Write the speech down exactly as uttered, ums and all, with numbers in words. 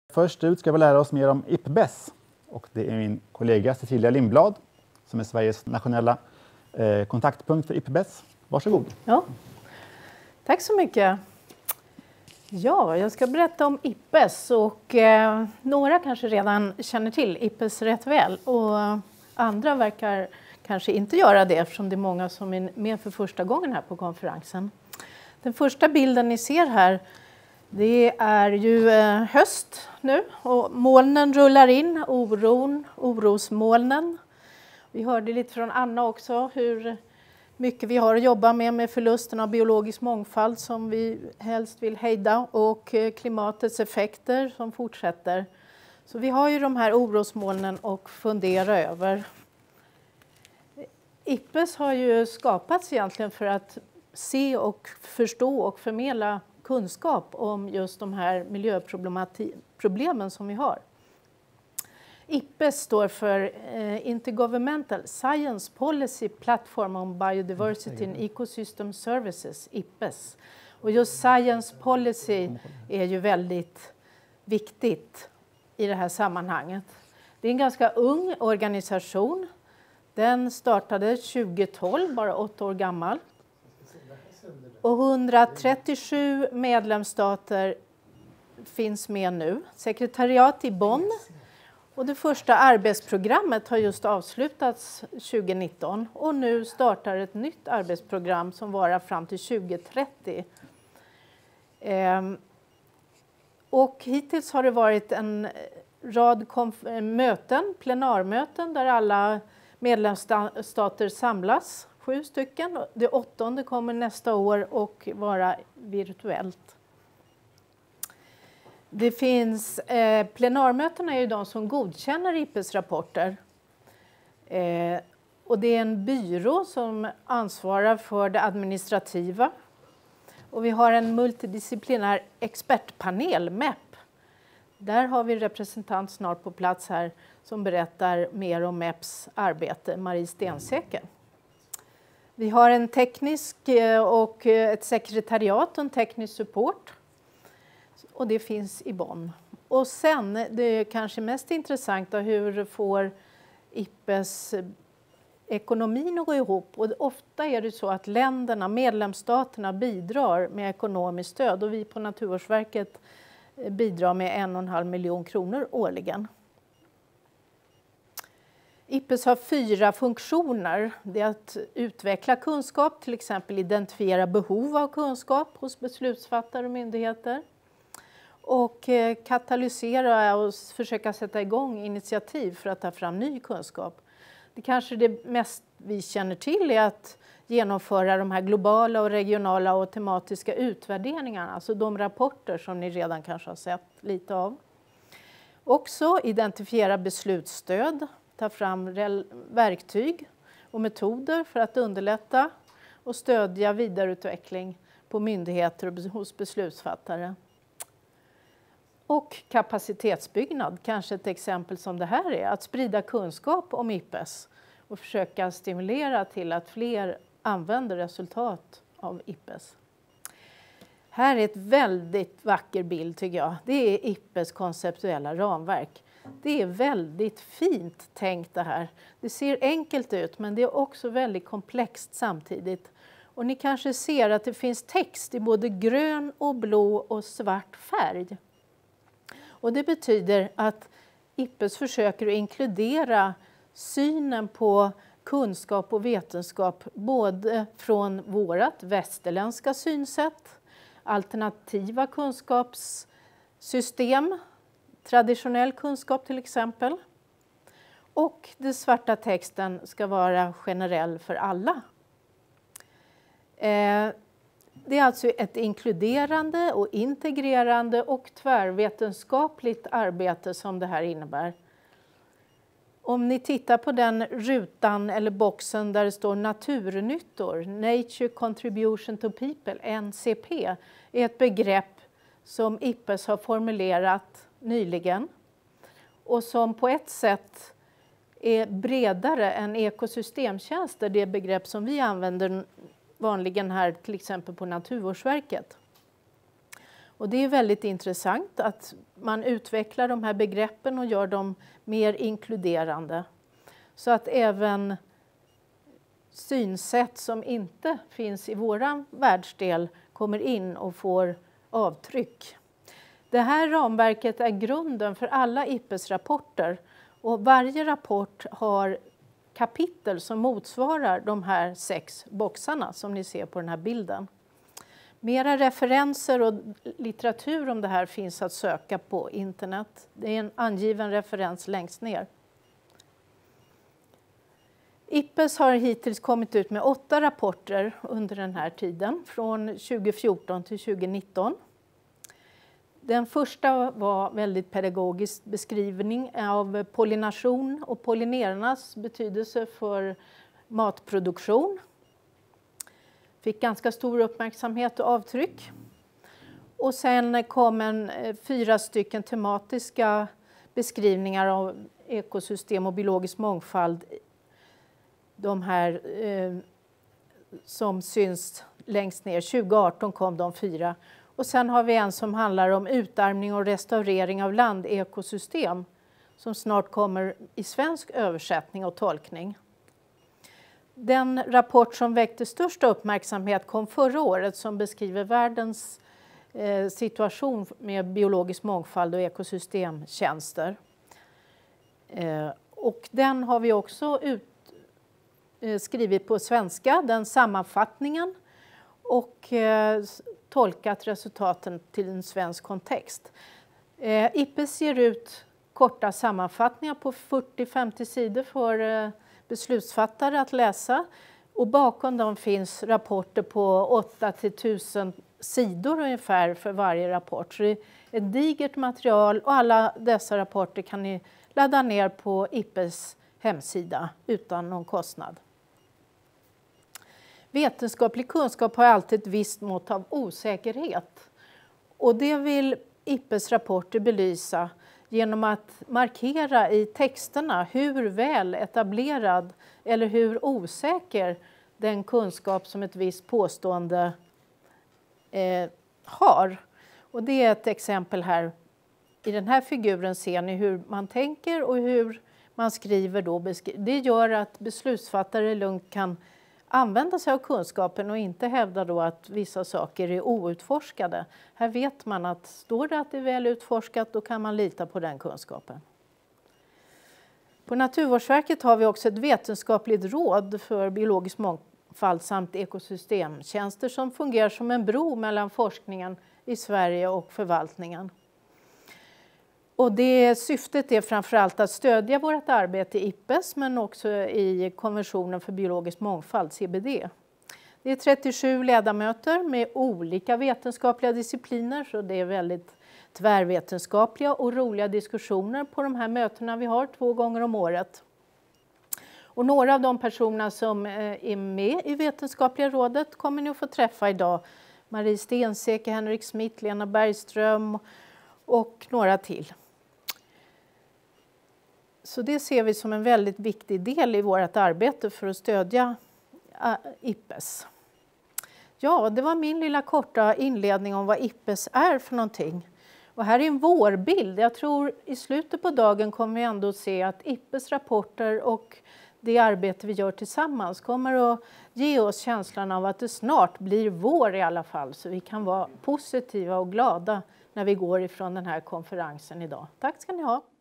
Först ut ska vi lära oss mer om I P B E S. Och det är min kollega Cecilia Lindblad som är Sveriges nationella eh, kontaktpunkt för I P B E S. Varsågod. Ja. Tack så mycket. Ja, jag ska berätta om I P B E S och eh, några kanske redan känner till I P B E S rätt väl och andra verkar kanske inte göra det eftersom det är många som är med för första gången här på konferensen. Den första bilden ni ser här, det är ju eh, höst nu och molnen rullar in, oron, orosmolnen. Vi hörde lite från Anna också hur mycket vi har att jobba med med förlusten av biologisk mångfald som vi helst vill hejda och klimatets effekter som fortsätter. Så vi har ju de här orosmolnen och fundera över. I P B E S har ju skapats egentligen för att se och förstå och förmedla kunskap om just de här miljöproblemen som vi har. I P B E S står för eh, Intergovernmental Science Policy Platform on Biodiversity and Ecosystem Services, I P B E S. Och just Science Policy är ju väldigt viktigt i det här sammanhanget. Det är en ganska ung organisation. Den startade tjugohundratolv, bara åtta år gammal. Och etthundratrettiosju medlemsstater finns med nu. Sekretariat i Bonn. Och det första arbetsprogrammet har just avslutats tjugonitton och nu startar ett nytt arbetsprogram som varar fram till tjugotrettio. Ehm, och hittills har det varit en rad möten, plenarmöten där alla medlemsstater samlas, sju stycken. Det åttonde kommer nästa år och vara virtuellt. Det finns, eh, plenarmötena är ju de som godkänner I P B E S rapporter. Eh, och det är en byrå som ansvarar för det administrativa. Och vi har en multidisciplinär expertpanel, M E P. Där har vi en representant snart på plats här som berättar mer om M E P:s arbete, Marie Stensäker. Vi har en teknisk och ett sekretariat och en teknisk support. Och det finns i Bonn. Och sen, det är kanske mest intressanta, hur får I P B E S ekonomin att gå ihop? Och ofta är det så att länderna, medlemsstaterna bidrar med ekonomiskt stöd. Och vi på Naturvårdsverket bidrar med en och en halv miljon kronor årligen. I P B E S har fyra funktioner. Det är att utveckla kunskap, till exempel identifiera behov av kunskap hos beslutsfattare och myndigheter. Och katalysera och försöka sätta igång initiativ för att ta fram ny kunskap. Det kanske det mest vi känner till är att genomföra de här globala och regionala och tematiska utvärderingarna. Alltså de rapporter som ni redan kanske har sett lite av. Också identifiera beslutsstöd, ta fram verktyg och metoder för att underlätta och stödja vidareutveckling på myndigheter och hos beslutsfattare. Och kapacitetsbyggnad, kanske ett exempel som det här är, att sprida kunskap om I P B E S och försöka stimulera till att fler använder resultat av I P B E S. Här är ett väldigt vacker bild tycker jag. Det är I P B E S konceptuella ramverk. Det är väldigt fint tänkt det här. Det ser enkelt ut men det är också väldigt komplext samtidigt. Och ni kanske ser att det finns text i både grön och blå och svart färg. Och det betyder att I P B E S försöker att inkludera synen på kunskap och vetenskap både från vårt västerländska synsätt, alternativa kunskapssystem, traditionell kunskap till exempel. Och den svarta texten ska vara generell för alla. Eh, Det är alltså ett inkluderande och integrerande och tvärvetenskapligt arbete som det här innebär. Om ni tittar på den rutan eller boxen där det står naturnyttor, Nature Contribution to People, N C P, är ett begrepp som I P B E S har formulerat nyligen och som på ett sätt är bredare än ekosystemtjänster, det begrepp som vi använder vanligen här till exempel på Naturvårdsverket. Och det är väldigt intressant att man utvecklar de här begreppen och gör dem mer inkluderande. Så att även synsätt som inte finns i våran världsdel kommer in och får avtryck. Det här ramverket är grunden för alla I P B E S-rapporter och varje rapport har kapitel som motsvarar de här sex boxarna som ni ser på den här bilden. Mera referenser och litteratur om det här finns att söka på internet. Det är en angiven referens längst ner. I P B E S har hittills kommit ut med åtta rapporter under den här tiden, från tjugohundrafjorton till tjugonitton. Den första var väldigt pedagogisk beskrivning av pollination och pollinerarnas betydelse för matproduktion. Fick ganska stor uppmärksamhet och avtryck. Och sen kom en, fyra stycken tematiska beskrivningar av ekosystem och biologisk mångfald. De här eh, som syns längst ner. tjugo arton kom de fyra. Och sen har vi en som handlar om utarmning och restaurering av landekosystem som snart kommer i svensk översättning och tolkning. Den rapport som väckte största uppmärksamhet kom förra året som beskriver världens eh, situation med biologisk mångfald och ekosystemtjänster. Eh, och den har vi också ut, eh, skrivit på svenska, den sammanfattningen, och eh, tolkat resultaten till en svensk kontext. Eh, I P B E S ger ut korta sammanfattningar på fyrtio till femtio sidor för eh, beslutsfattare att läsa. Och bakom dem finns rapporter på åtta till tusen sidor ungefär för varje rapport. Så det är ett digert material och alla dessa rapporter kan ni ladda ner på I P B E S hemsida utan någon kostnad. Vetenskaplig kunskap har alltid ett visst mått av osäkerhet. Och det vill I P B E S rapporter belysa genom att markera i texterna hur väl etablerad eller hur osäker den kunskap som ett visst påstående eh, har. Och det är ett exempel här. I den här figuren ser ni hur man tänker och hur man skriver då. Det gör att beslutsfattare lugnt kan använda sig av kunskapen och inte hävda då att vissa saker är outforskade. Här vet man att står det att det är väl utforskat, då kan man lita på den kunskapen. På Naturvårdsverket har vi också ett vetenskapligt råd för biologisk mångfald samt ekosystemtjänster som fungerar som en bro mellan forskningen i Sverige och förvaltningen. Och det syftet är framförallt att stödja vårt arbete i I P B E S men också i konventionen för biologisk mångfald, C B D. Det är trettiosju ledamöter med olika vetenskapliga discipliner, så det är väldigt tvärvetenskapliga och roliga diskussioner på de här mötena vi har två gånger om året. Och några av de personer som är med i Vetenskapliga rådet kommer ni att få träffa idag. Marie Stenseke, Henrik Smith, Lena Bergström och några till. Så det ser vi som en väldigt viktig del i vårt arbete för att stödja I P B E S. Ja, det var min lilla korta inledning om vad I P B E S är för någonting. Och här är en vårbild. Jag tror i slutet på dagen kommer vi ändå att se att I P B E S rapporter och det arbete vi gör tillsammans kommer att ge oss känslan av att det snart blir vår i alla fall. Så vi kan vara positiva och glada när vi går ifrån den här konferensen idag. Tack ska ni ha.